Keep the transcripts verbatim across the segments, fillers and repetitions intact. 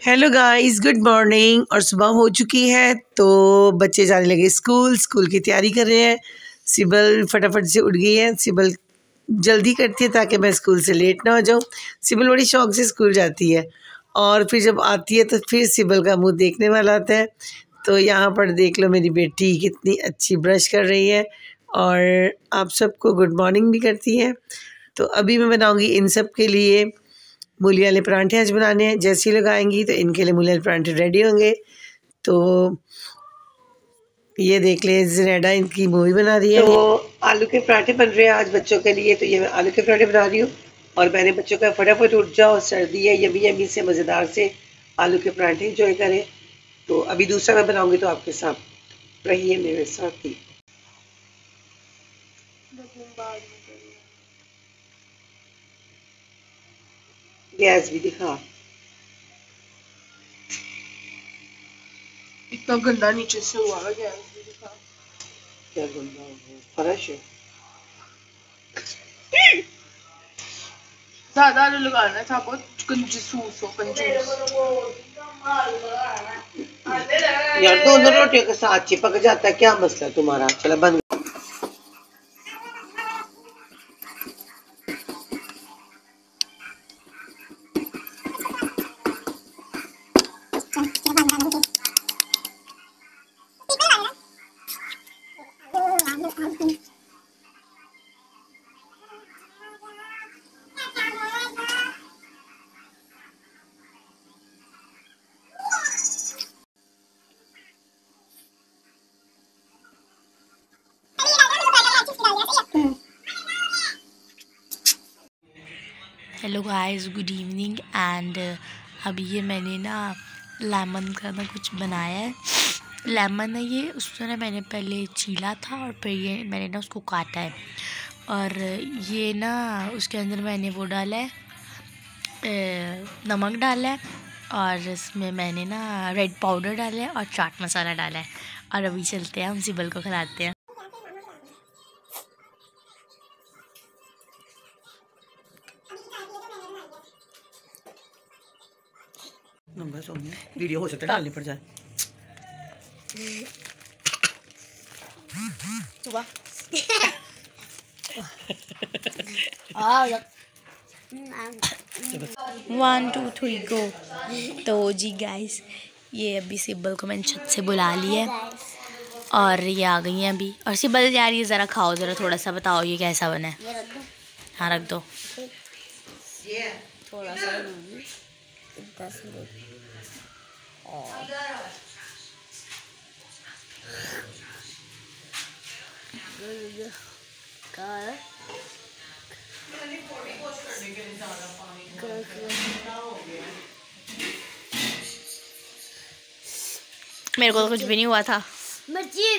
Hello guys, good morning. और सुबह हो चुकी है तो बच्चे जाने लगे स्कूल स्कूल की तैयारी कर रहे हैं। सिबल फटाफट से उठ गई है। सिबल जल्दी करती है ताकि मैं स्कूल से लेट ना हो जाऊँ। सिबल बड़ी शौक से स्कूल जाती है और फिर जब आती है तो फिर सिबल का मुंह देखने वाला होता है। तो यहाँ पर देख लो मेरी बेटी कितनी अच्छी ब्रश कर रही है और आप सबको गुड मॉर्निंग भी करती है। तो अभी मैं बनाऊँगी इन सब के लिए मूली वाले परांठे। आज बनाने हैं। जैसे ही लोग आएंगी तो इनके लिए मूली वाले परांठे रेडी होंगे। तो ये देख ले, ज़रैदा इनकी मूवी बना रही है। तो आलू के परांठे बन रहे हैं आज बच्चों के लिए। तो ये मैं आलू के परांठे बना रही हूँ और मैंने बच्चों का फटाफट उठ जाओ, सर्दी है, यमी यमी से मज़ेदार से आलू के परांठे इंजॉय करें। तो अभी दूसरा मैं बनाऊँगी तो आपके साथ रहिए मेरे साथ ही। गैस भी दिखा, इतना गंदा नीचे से हुआ है। गैस भी दिखा, क्या गंदा है, फर्श है। ज्यादा आलू लगाना था, बहुत कंजूस हो कंजूस। यार दोनों रोटियों के साथ चिपक जाता है, क्या मसला तुम्हारा? चलो बंद। Hello guys, good evening. And अभी ये मैंने ना लेमन का ना कुछ बनाया है। लेमन है ये, उसको ना मैंने पहले छीला था और फिर ये मैंने ना उसको काटा है। और ये ना उसके अंदर मैंने वो डाला है, नमक डाला है और इसमें मैंने ना रेड पाउडर डाला है और चाट मसाला डाला है। और अभी चलते हैं, हम सिबल को खिलाते हैं। बस हो गया, वीडियो हो सकता है डालनी पड़ जाए। सुबह वन टू थ्री गो। तो जी गाइस, ये अभी सिबल को मैंने छत से बुला लिया है और ये आ गई हैं अभी। और सिबल यार ये ज़रा खाओ, ज़रा थोड़ा सा बताओ ये कैसा बना है। हाँ रख दो थोड़ा सा। मेरे को तो कुछ भी नहीं हुआ था। मिर्ची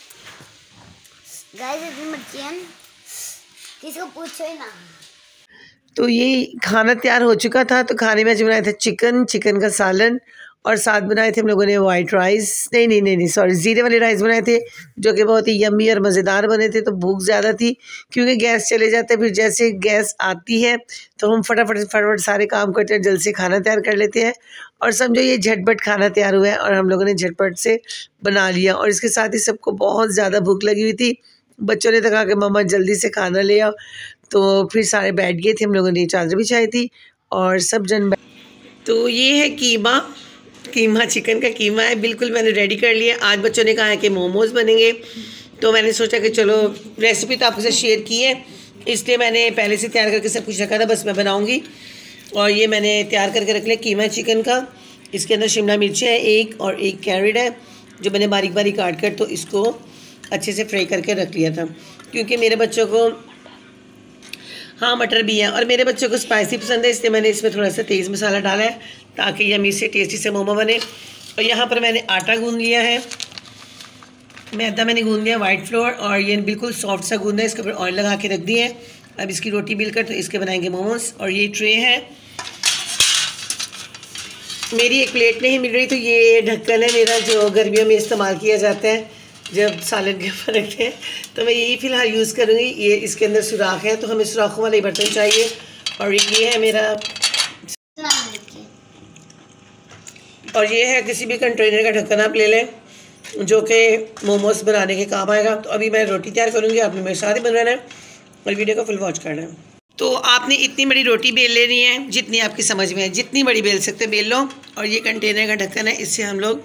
गाइस, इतनी मिर्ची किसको पूछो ही ना। तो ये खाना तैयार हो चुका था। तो खाने में आज बनाया था चिकन चिकन का सालन और साथ बनाए थे हम लोगों ने वाइट राइस, नहीं नहीं नहीं नहीं सॉरी ज़ीरे वाले राइस बनाए थे, जो कि बहुत ही यम्मी और मज़ेदार बने थे। तो भूख ज़्यादा थी क्योंकि गैस चले जाते हैं, फिर जैसे गैस आती है तो हम फटाफट फटाफट सारे काम करते हैं, जल्द से खाना तैयार कर लेते हैं। और समझो ये झटपट खाना तैयार हुआ है और हम लोगों ने झटपट से बना लिया। और इसके साथ ही सबको बहुत ज़्यादा भूख लगी हुई थी। बच्चों ने तो कहा कि मम्मा जल्दी से खाना ले आओ। तो फिर सारे बैठ गए थे, हम लोगों ने चादर बिछाई थी और सब जन। तो ये है कीमा कीमा चिकन का कीमा है, बिल्कुल मैंने रेडी कर लिया। आज बच्चों ने कहा है कि मोमोज़ बनेंगे, तो मैंने सोचा कि चलो रेसिपी तो आपसे शेयर की है, इसलिए मैंने पहले से तैयार करके सब कुछ रखा था, बस मैं बनाऊंगी। और ये मैंने तैयार करके रख लिया कीमा चिकन का। इसके अंदर शिमला मिर्च है एक और एक कैरेट है जो मैंने बारीक बारीक काट कर तो इसको अच्छे से फ्राई करके रख लिया था, क्योंकि मेरे बच्चों को, हाँ मटर भी है और मेरे बच्चों को स्पाइसी पसंद है, इसलिए मैंने इसमें थोड़ा सा तेज़ मसाला डाला है ताकि यमी से टेस्टी से मोमो बने। और यहाँ पर मैंने आटा गूंद लिया है, मैदा मैंने गूंद लिया, वाइट फ्लोर, और ये बिल्कुल सॉफ्ट सा गूंदा है। इसके ऊपर ऑयल लगा के रख दिए है। अब इसकी रोटी बेलकर तो इसके बनाएंगे मोमोज। और ये ट्रे है, मेरी एक प्लेट नहीं मिल रही तो ये ढक्कन है मेरा जो गर्मियों में इस्तेमाल किया जाता है जब सालन के ऊपर रखते हैं, तो मैं यही फ़िलहाल यूज़ करूँगी। ये इसके अंदर सुराख है तो हमें सुराखों वाले बर्तन चाहिए। और ये है मेरा और ये है किसी भी कंटेनर का ढक्कन आप ले लें जो कि मोमोज बनाने के काम आएगा। तो अभी मैं रोटी तैयार करूँगी, आपने मेरे साथ ही बनवाना है और वीडियो को फुल वॉच करना है। तो आपने इतनी बड़ी रोटी बेल लेनी है जितनी आपकी समझ में है, जितनी बड़ी बेल सकते बेल लो। और ये कंटेनर का ढक्कन है, इससे हम लोग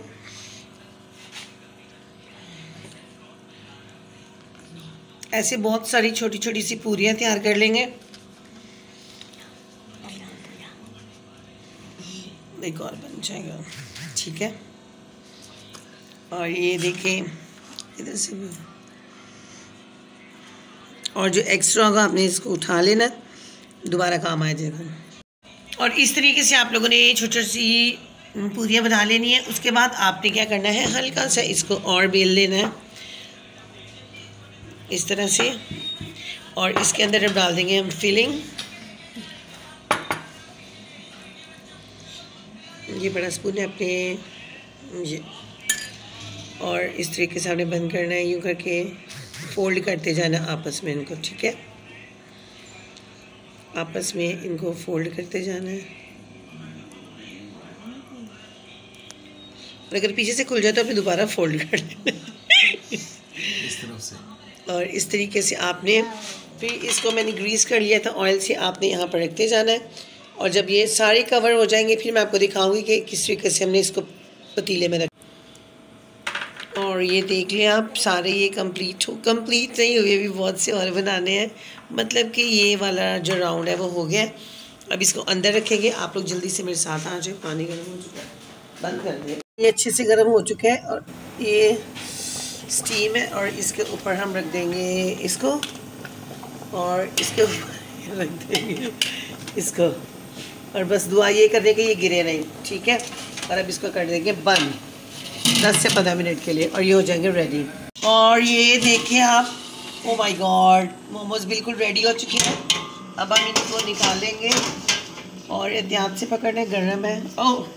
ऐसे बहुत सारी छोटी छोटी सी पूरियाँ तैयार कर लेंगे। एक और बन जाएगा, ठीक है। और ये देखें इधर से भी, और जो एक्स्ट्रा होगा आपने इसको उठा लेना, दोबारा काम आ जाएगा। और इस तरीके से आप लोगों ने छोटी छोटी सी पूरियाँ बना लेनी है। उसके बाद आपने क्या करना है, हल्का सा इसको और बेल लेना है इस तरह से। और इसके अंदर अब डाल देंगे हम फिलिंग। ये बड़ा स्पून है अपने ये, और इस तरीके से आपने बंद करना है, यूँ करके फोल्ड करते जाना आपस में इनको, ठीक है। आपस में इनको फोल्ड करते जाना है। अगर पीछे से खुल जाए तो आपने दोबारा फोल्ड कर देना इस तरफ से। और इस तरीके से आपने फिर इसको मैंने ग्रीस कर लिया था ऑयल से, आपने यहाँ पर रखते जाना है। और जब ये सारे कवर हो जाएंगे फिर मैं आपको दिखाऊंगी कि किस तरीके से हमने इसको पतीले में रख। और ये देख लें आप, सारे ये कंप्लीट हो कंप्लीट नहीं हुए, भी बहुत से और बनाने हैं। मतलब कि ये वाला जो राउंड है वो हो गया। अब इसको अंदर रखेंगे। आप लोग जल्दी से मेरे साथ आ जाए। पानी गर्म हो चुका है, बंद कर दें। ये अच्छे से गर्म हो चुका है और ये स्टीम है। और इसके ऊपर हम रख देंगे इसको, और इसके ऊपर रख देंगे इसको। और बस दुआ ये करने कि ये गिरे नहीं, ठीक है। और अब इसको कर देंगे बंद दस से पंद्रह मिनट के लिए, और ये हो जाएंगे रेडी। और ये देखें आप, ओ माय गॉड, मोमोज बिल्कुल रेडी हो चुके हैं। अब हम इनको निकालेंगे और एहतियात से पकड़ना, गरम है। ओह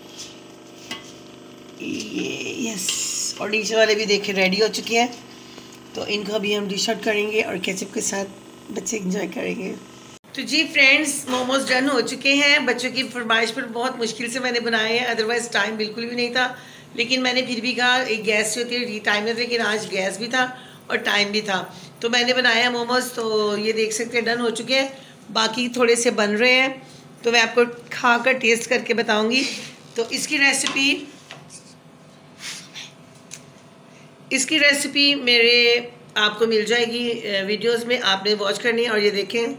ये यस, और नीचे वाले भी देखें रेडी हो चुके हैं। तो इनको अभी हम डिश आउट करेंगे और केचप के साथ बच्चे एंजॉय करेंगे। तो जी फ्रेंड्स, मोमोज डन हो चुके हैं। बच्चों की फरमाइश पर बहुत मुश्किल से मैंने बनाए हैं, अदरवाइज़ टाइम बिल्कुल भी नहीं था। लेकिन मैंने फिर भी कहा एक गैस से होती है टाइम नहीं था, लेकिन आज गैस भी था और टाइम भी था, तो मैंने बनाया मोमोज। तो ये देख सकते हैं डन हो चुके हैं। बाकी थोड़े से बन रहे हैं, तो मैं आपको खा कर टेस्ट करके बताऊँगी। तो इसकी रेसिपी इसकी रेसिपी मेरे आपको मिल जाएगी वीडियोस में, आपने वॉच करनी है। और ये देखें,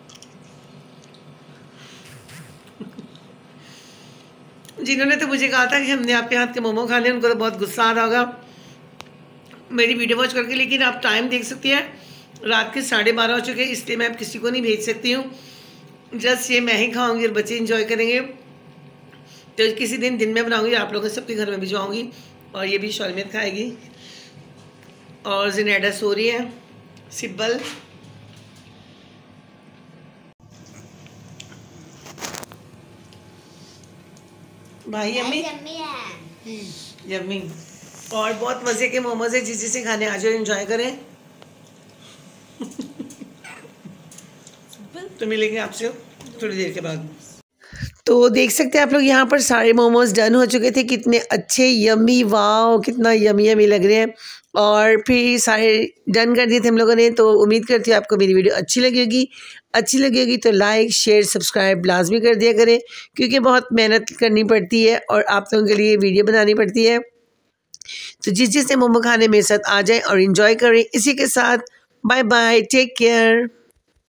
जिन्होंने तो मुझे कहा था कि हमने आपके हाथ के मोमो खाने, उनको तो बहुत गुस्सा आ रहा होगा मेरी वीडियो वॉच करके। लेकिन आप टाइम देख सकती हैं, रात के साढ़े बारह हो चुके हैं, इसलिए मैं अब किसी को नहीं भेज सकती हूँ। जस्ट ये मैं ही खाऊंगी और बच्चे इंजॉय करेंगे। तो किसी दिन दिन में बनाऊंगी, आप लोगों सबके घर में भिजवाऊँगी। और ये भी शौलमियत खाएगी, और जिनेडा सो रही है, सिब्बल। भाई यम्मी यम्मी, और बहुत मज़े के मोमोज है, जिस जिसे खाने आ जाओ, एंजॉय करें। तो मिलेंगे आपसे थोड़ी देर के बाद। तो देख सकते हैं आप लोग, यहाँ पर सारे मोमोज डन हो चुके थे। कितने अच्छे यम्मी, वाओ कितना यम्मी यम्मी लग रहे हैं। और फिर सारे डन कर दिए थे हम लोगों ने। तो उम्मीद करती हूँ आपको मेरी वीडियो अच्छी लगी होगी। अच्छी लगी होगी तो लाइक शेयर सब्सक्राइब लाजमी कर दिया करें, क्योंकि बहुत मेहनत करनी पड़ती है और आप लोगों के लिए वीडियो बनानी पड़ती है। तो जिस जिसने मोमो खाने मेरे साथ आ जाए और इन्जॉय करें। इसी के साथ बाय बाय, टेक केयर।